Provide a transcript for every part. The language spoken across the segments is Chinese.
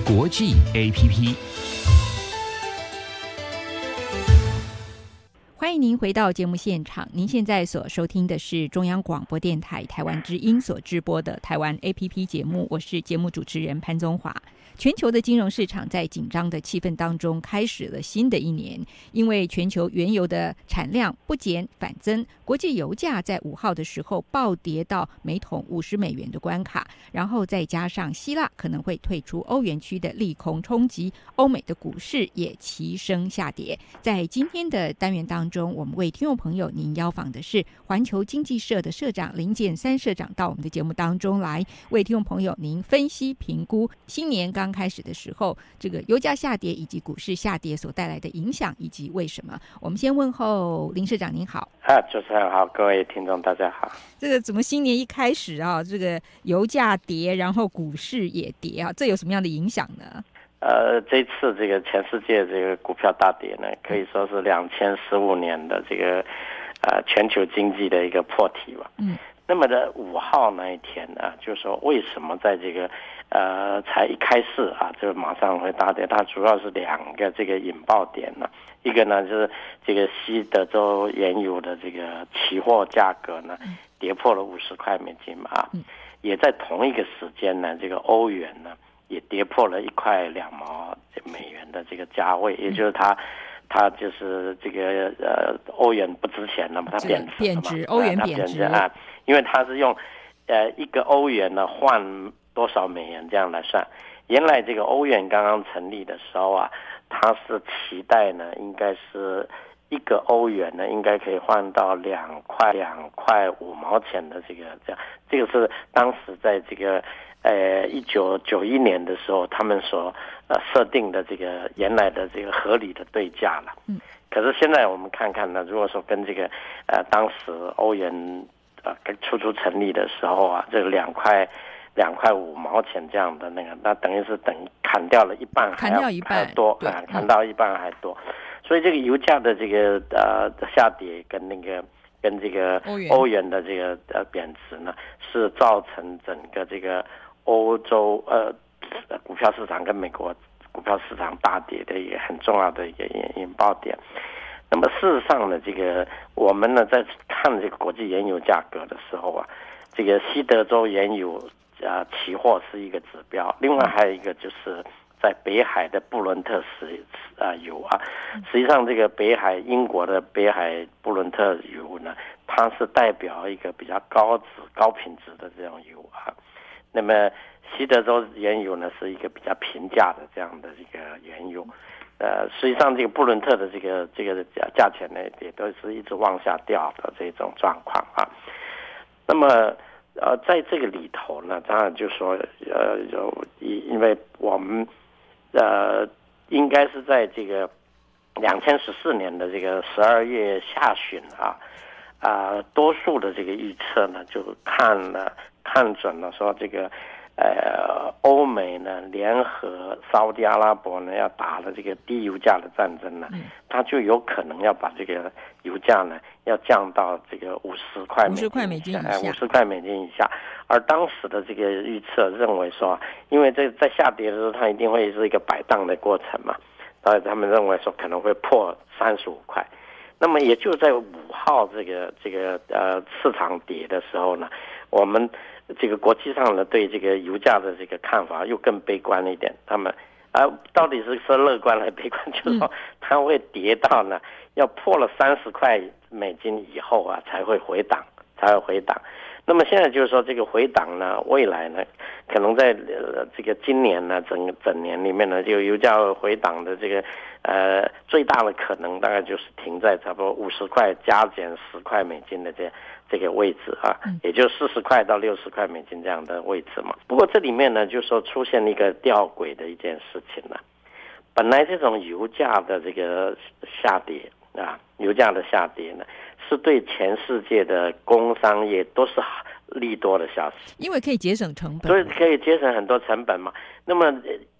国际 APP。 欢迎您回到节目现场，您现在所收听的是中央广播电台台湾之音所直播的台湾 APP 节目，我是节目主持人潘宗华。全球的金融市场在紧张的气氛当中开始了新的一年，因为全球原油的产量不减反增，国际油价在5号的时候暴跌到每桶$50的关卡，然后再加上希腊可能会退出欧元区的利空冲击，欧美的股市也齐声下跌。在今天的单元当中，我们为听众朋友您邀访的是环球经济社的社长林建三社长，到我们的节目当中来为听众朋友您分析评估新年刚开始的时候这个油价下跌以及股市下跌所带来的影响以及为什么。我们先问候林社长，您好。 主持人好，各位听众大家好。 这个怎么新年一开始啊，这个油价跌，然后股市也跌啊，这有什么样的影响呢？ 这次这个全世界这个股票大跌呢，可以说是2015年的这个全球经济的一个破题吧。那么的5号那一天呢，就是说为什么在这个才一开始啊，就马上会大跌？它主要是2个这个引爆点呢。一个呢就是这个西德州原油的这个期货价格呢跌破了$50嘛，也在同一个时间呢，这个欧元呢也跌破了1块2毛美元的这个价位，也就是它就是这个欧元不值钱了嘛，它贬值， 欧元贬值啊，因为它是用1个欧元呢换多少美元这样来算。原来这个欧元刚刚成立的时候啊，它是期待呢应该是1个欧元呢应该可以换到2块5毛钱的这个是当时在这个1991年的时候他们所设定的这个原来的这个合理的对价了。可是现在我们看看呢，如果说跟这个当时欧元初成立的时候啊，这个2块5毛钱这样的那等于是砍掉了一半，还多，砍到一半还多。所以这个油价的这个下跌跟这个欧元的这个贬值呢，是造成整个这个欧洲股票市场跟美国股票市场大跌的一个很重要的一个引爆点。那么事实上呢，这个我们呢在看这个国际原油价格的时候啊，这个西德州原油期货是一个指标，另外还有一个就是在北海的布伦特油啊，实际上这个英国的北海布伦特油呢，它是代表一个比较高品质的这种油啊。那么西德州原油呢是一个比较平价的这样的一个原油。实际上这个布伦特的这个价钱呢，也都是一直往下掉的这种状况啊。那么在这个里头呢，当然就说因为我们应该是在这个2014年的这个12月下旬多数的这个预测呢就看准了说这个欧美呢联合沙特阿拉伯呢要打了这个低油价的战争呢，它就有可能要把这个油价呢要降到这个50块美金以下。而当时的这个预测认为说，因为这在下跌的时候它一定会是一个摆荡的过程嘛，所以他们认为说可能会破35块。那么也就在5号这个市场跌的时候呢，我们这个国际上呢对这个油价的这个看法又更悲观了一点。他们到底是说乐观还是悲观，就是说它会跌到呢要破了30块美金以后啊才会回档。那么现在就是说这个回档呢，未来呢可能在这个今年呢整年里面呢，就油价回档的这个最大的可能大概就是停在差不多50块加减10块美金的这个位置啊，也就40块到60块美金这样的位置嘛。不过这里面呢就是说出现一个吊诡的一件事情呢，本来这种油价的这个下跌油价的下跌呢是对全世界的工商业都是利多的消息， 因为可以节省成本， 所以可以节省很多成本嘛。那么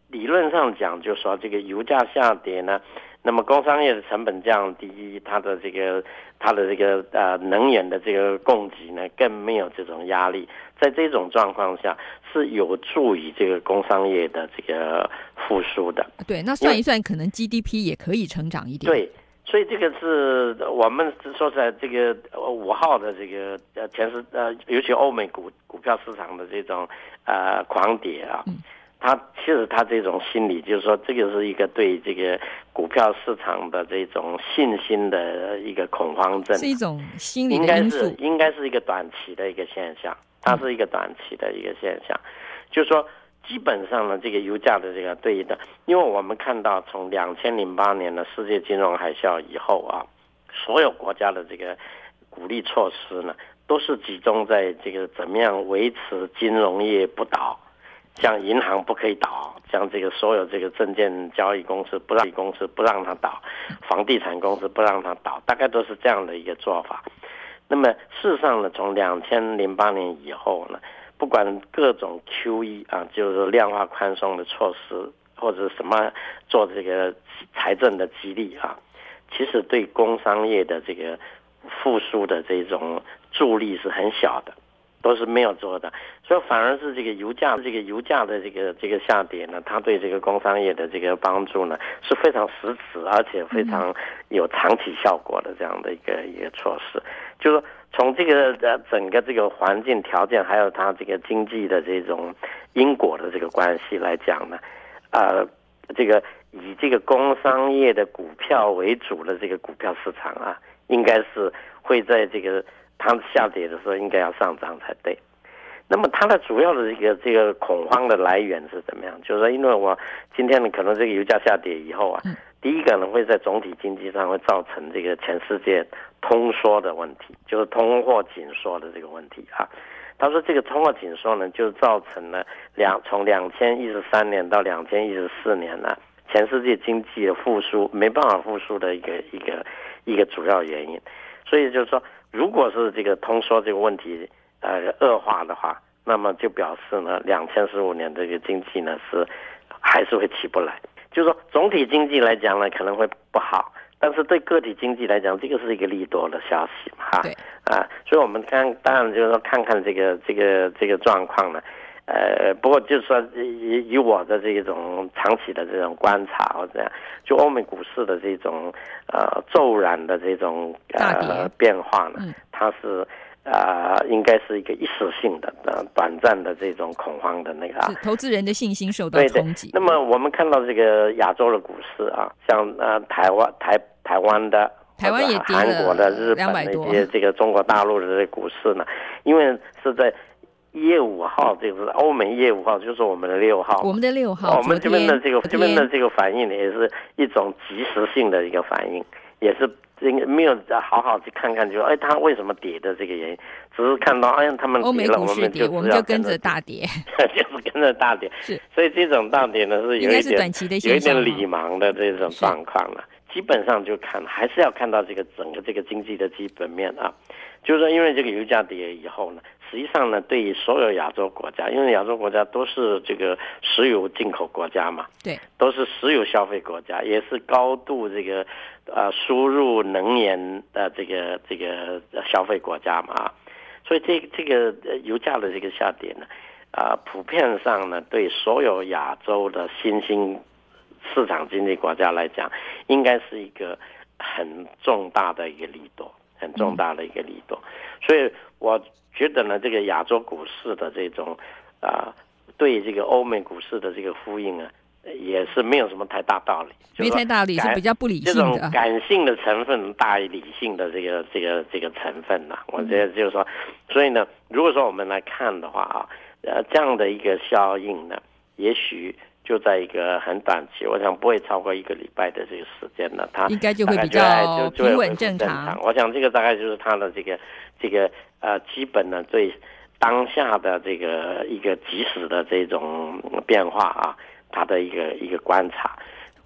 理论上讲，就说这个油价下跌呢，那么工商业的成本降低，它的这个能源的这个供给呢，更没有这种压力。在这种状况下，是有助于这个工商业的这个复苏的。 对，那算一算，可能 GDP 也可以成长一点。 对。所以这个是我们说在这个5号的这个尤其欧美股票市场的这种狂跌啊，其实它这种心理就是说，这个是一个对这个股票市场的这种信心的一个恐慌症， 是一种心理的因素， 应该是一个短期的一个现象，它是一个短期的一个现象，就是说。基本上呢，这个油价的这个对应的，因为我们看到从2008年的世界金融海啸以后啊，所有国家的这个鼓励措施呢，都是集中在这个怎么样维持金融业不倒，像银行不可以倒，像这个所有这个证券交易公司不让它倒，房地产公司不让它倒，大概都是这样的一个做法。那么事实上呢，从2008年以后呢，不管各种 QE 啊，就是量化宽松的措施，或者什么做这个财政的激励啊，其实对工商业的这个复苏的这种助力是很小的，都是没有做的。所以反而是这个油价的这个下跌呢，它对这个工商业的这个帮助呢是非常实质，而且非常有长期效果的这样的一个措施，就是说。从这个整个这个环境条件，还有它这个经济的这种因果的这个关系来讲呢，这个以这个工商业的股票为主的这个股票市场啊，应该是会在这个它下跌的时候应该要上涨才对。那么它的主要的这个恐慌的来源是怎么样？就是说，因为我今天呢，可能这个油价下跌以后啊，第一个呢会在总体经济上会造成这个全世界通缩的问题，就是通货紧缩的这个问题啊。他说这个通货紧缩呢，就造成了从2013年到2014年呢，全世界经济的复苏没办法复苏的一个主要原因。所以就是说，如果是这个通缩这个问题恶化的话，那么就表示呢，2015年这个经济呢还是会起不来。就是说，总体经济来讲呢，可能会不好，但是对个体经济来讲，这个是一个利多的消息嘛，哈。 对。 所以我们当然就是说看看这个状况呢，不过就是说以我的这种长期的这种观察或这样，就欧美股市的这种骤然的这种变化呢，它是。应该是一个一时性的、短暂的这种恐慌的那个投资人的信心受到冲击。 那么我们看到这个亚洲的股市啊，像台湾的、 也跌了韩国的、日本的一些这个中国大陆的这个股市呢，因为是在1月5号，这个是欧美1月5号，就是我们的6号。 我们的6号， 我们这边的这个反应呢，也是一种即时性的一个反应，也是。没有好好去看看，就它为什么跌的这个原因，只是看到他们跌了， 我们就跟着大跌， 就是跟着大跌。 是， 所以这种大跌呢是有一点短期的现象， 有一点理盲的这种状况了。基本上就还是要看到这个整个这个经济的基本面啊，就是说因为这个油价跌以后呢，实际上呢对于所有亚洲国家，因为亚洲国家都是这个石油进口国家嘛， 对， 都是石油消费国家，也是高度这个输入能源的这个消费国家嘛，所以这个油价的这个下跌呢，普遍上呢对所有亚洲的新兴市场经济国家来讲，应该是一个很重大的一个利多，很重大的一个利多。所以我觉得呢，这个亚洲股市的这种对这个欧美股市的这个呼应啊，也是没有什么太大道理， 没太大理，是比较不理性的。 这种感性的成分大于理性的这个成分呐，我觉得就是说，所以呢，如果说我们来看的话啊，这样的一个效应呢，也许就在一个很短期，我想不会超过1个礼拜的这个时间呢，它应该就会比较平稳正常。 我想这个大概就是它的这个基本呢对当下的这个一个即时的这种变化啊，它的一个观察。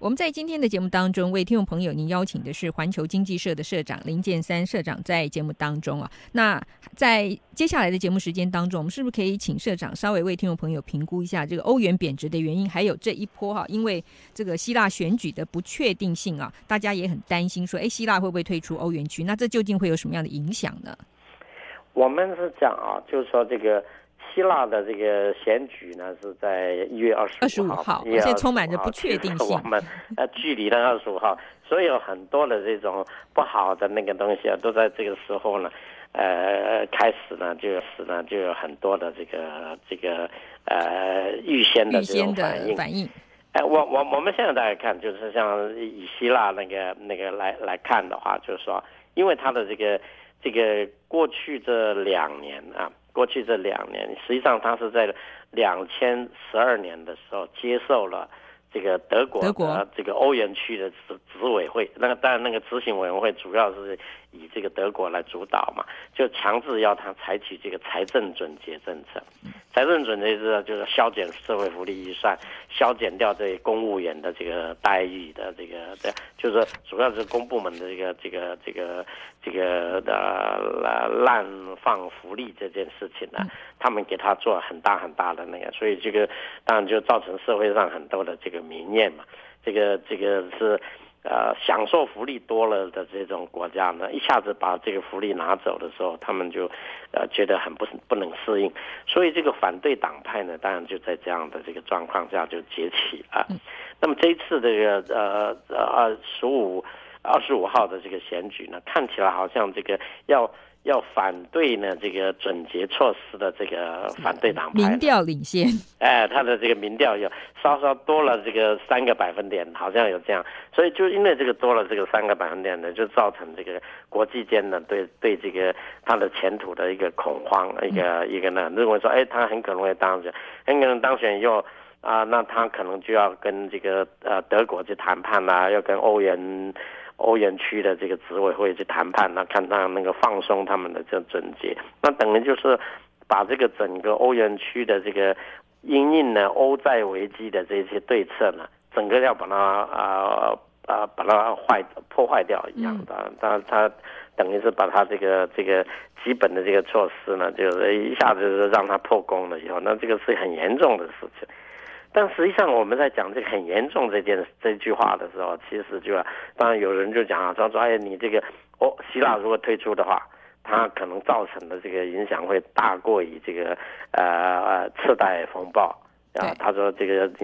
我们在今天的节目当中为听众朋友您邀请的是环球经济社的社长林建三社长，在节目当中啊，那在接下来的节目时间当中，我们是不是可以请社长稍微为听众朋友评估一下这个欧元贬值的原因，还有这一波因为这个希腊选举的不确定性啊，大家也很担心说希腊会不会退出欧元区，那这究竟会有什么样的影响呢？ 我们是讲就是说这个希腊的这个选举呢是在1月25号， 而且充满着不确定性。 我们距离了25号，所以有很多的这种不好的那个东西都在这个时候呢，开始呢就有很多的这个预先的这种反应。我们现在大家看，就是像以希腊那个来看的话，就是说，因为它的这个过去这2年啊。实际上他是在2012年的时候接受了这个德国的这个欧元区的执委会，当然那个执行委员会主要是以这个德国来主导嘛，就强制要他采取这个财政准结政策。财政准结就是削减社会福利预算，削减掉这公务员的这个待遇的就是主要是公部门的滥放福利这件事情呢，他们给他做很大的那个，所以这个当然就造成社会上很多的这个民怨嘛。这个是享受福利多了的这种国家呢，一下子把这个福利拿走的时候，他们就觉得很不能适应，所以这个反对党派呢，当然就在这样的这个状况下就崛起了。那么这一次这个25号的这个选举呢，看起来好像这个要反对呢这个准结措施的这个反对党派民调领先， 他的这个民调有稍稍多了这个3个百分点，好像有这样，所以就因为这个多了这个3个百分点呢，就造成这个国际间呢对这个他的前途的一个恐慌，一个呢认为说，他很可能会当选以后那他可能就要跟这个德国去谈判啦，要跟欧元区的这个执委会去谈判，看他那个放松他们的这准结，那等于就是把这个整个欧元区的这个因应呢欧债危机的这些对策呢，整个要把它破坏掉一样的。他等于是把他这个基本的这个措施呢，就是一下子让他破功了以后，那这个是很严重的事情。但实际上我们在讲这个很严重这句话的时候，其实当然有人就讲说你这个希腊如果退出的话，它可能造成的这个影响会大过于这个次贷风暴他说这个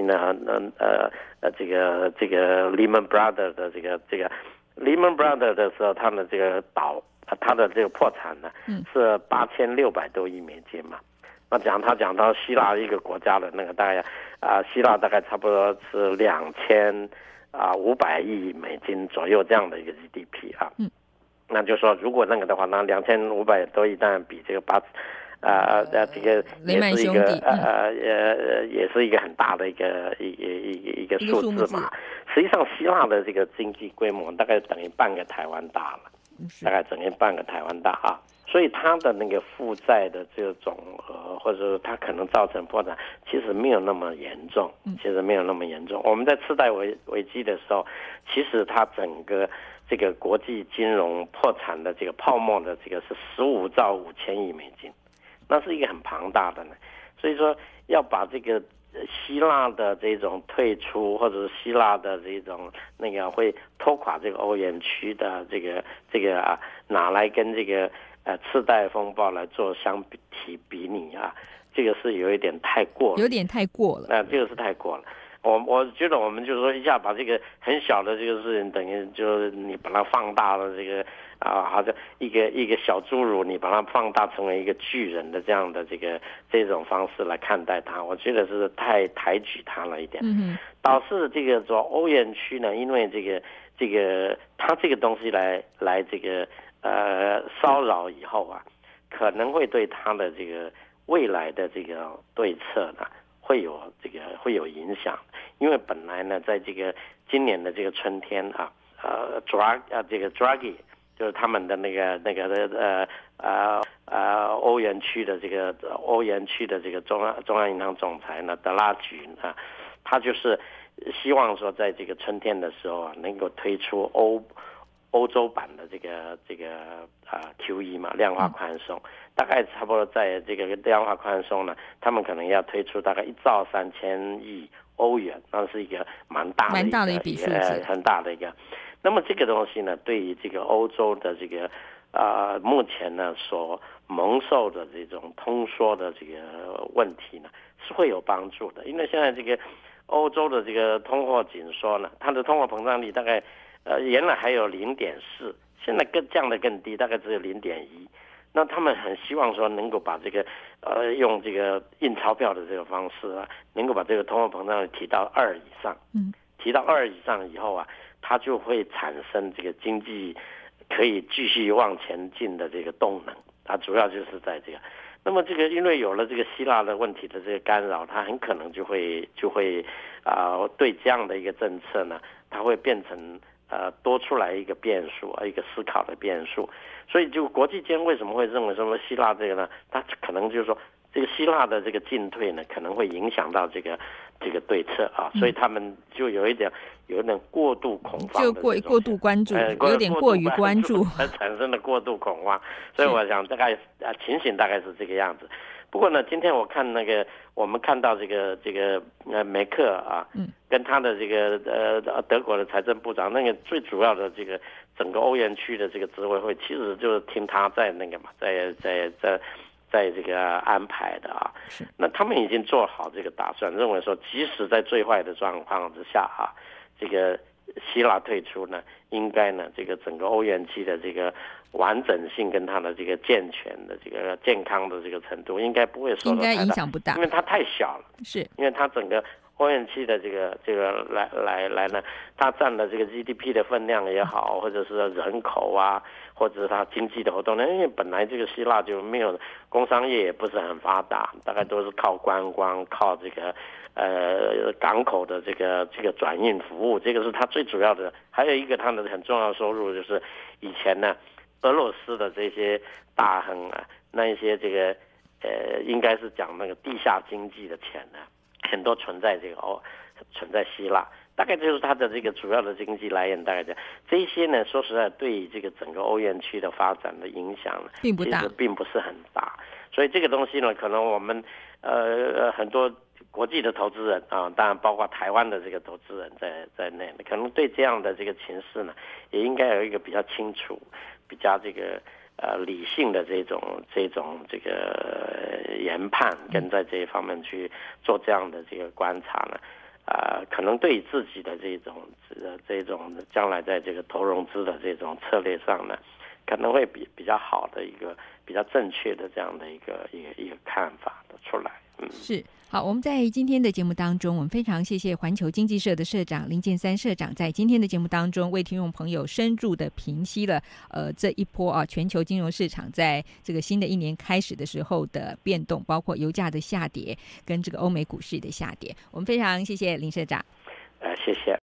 Lehman Brothers 的这个 Lehman Brothers 的时候，他的这个他的这个破产呢是8600多亿美金嘛。那他讲到希腊一个国家的那个大概希腊大概差不多是2500亿美金左右这样的一个 GDP 那就说如果那个的话，那2500多亿当然比这个这个也是一个也是一个很大的一个数字嘛。实际上希腊的这个经济规模大概等于半个台湾大了，大概整个半个台湾大所以它的那个负债的这个总和，或者说它可能造成破产，其实没有那么严重。我们在次贷危机的时候，其实它整个这个国际金融破产的这个泡沫的这个是15兆5千亿美金，那是一个很庞大的呢。所以说要把这个希腊的这种退出，或者是希腊的这种那个会拖垮这个欧元区的这个拿来跟这个次贷风暴来做比拟这个是有一点太过了，这个是太过了。我觉得我们就是说一下把这个很小的这个事情，等于就是你把它放大了，这个好像一个小侏儒，你把它放大成为一个巨人的这种方式来看待它，我觉得是太抬举它了一点。导致这个说欧元区呢，因为这个它这个东西来这个骚扰以后可能会对它的这个未来的这个对策呢会有影响。因为本来呢，在这个今年的这个春天这个 Draghi 就是他们的欧元区的这个中央银行总裁呢德拉吉他就是希望说在这个春天的时候啊，能够推出欧洲版的这个QE 嘛，量化宽松，大概差不多在这个量化宽松呢，他们可能要推出大概1兆3千亿欧元，那是一个蛮大的一笔数字，很大的一个。那么这个东西呢，对于这个欧洲的这个目前呢所蒙受的这种通缩的这个问题呢，是会有帮助的。因为现在这个欧洲的这个通货紧缩呢，它的通货膨胀率大概原来还有0.4，现在降得更低，大概只有0.1。那他们很希望说能够把这个用这个印钞票的这个方式啊，能够把这个通货膨胀率提到2以上。提到2以上以后啊，它就会产生这个经济可以继续往前进的这个动能。它主要就是在这个。那么这个因为有了这个希腊的问题的这个干扰，它很可能就会对这样的一个政策呢，它会变成多出来一个变数，一个思考的变数。所以就国际间为什么会认为说希腊这个呢？它可能就是说这个希腊的这个进退呢，可能会影响到这个对策啊，所以他们就有一点过度恐慌， 就过度关注，有点过于关注， 产生的过度恐慌。所以我想大概情形大概是这个样子。不过呢，今天我看我们看到这个梅克啊，跟他的这个德国的财政部长，那个最主要的这个整个欧元区的这个执委会，其实就是听他在在这个安排的啊。那他们已经做好这个打算，认为说即使在最坏的状况之下啊，这个希腊退出呢，应该呢这个整个欧元区的这个完整性跟它的这个健全的这个健康的这个程度，应该不会受到太大， 应该影响不大， 因为它太小了。是，因为它整个欧元区的这个来呢，它占了这个 GDP 的分量也好，或者是人口啊，或者是它经济的活动呢，因为本来这个希腊就没有工商业也不是很发达，大概都是靠观光，靠这个港口的这个转运服务，这个是它最主要的。还有一个它的很重要的收入就是以前呢，俄罗斯的这些大亨啊，那一些这个应该是讲那个地下经济的钱呢，很多存在希腊，大概就是它的这个主要的经济来源，大概这些呢，说实在对于这个整个欧元区的发展的影响呢， 并不大， 其实并不是很大。所以这个东西呢，可能我们很多国际的投资人啊，当然包括台湾的这个投资人在内，可能对这样的这个情势呢，也应该有一个比较清楚、比较这个理性的这种这个研判，跟在这一方面去做这样的这个观察呢，可能对自己的这种将来在这个投融资的这种策略上呢，可能会比较好的一个比较正确的这样的一个看法的出来。 是。好，我们在今天的节目当中，我们非常谢谢环球经济社的社长林健三社长在今天的节目当中为听众朋友深入的评析了这一波全球金融市场在这个新的一年开始的时候的变动，包括油价的下跌跟这个欧美股市的下跌。我们非常谢谢林社长。 谢谢。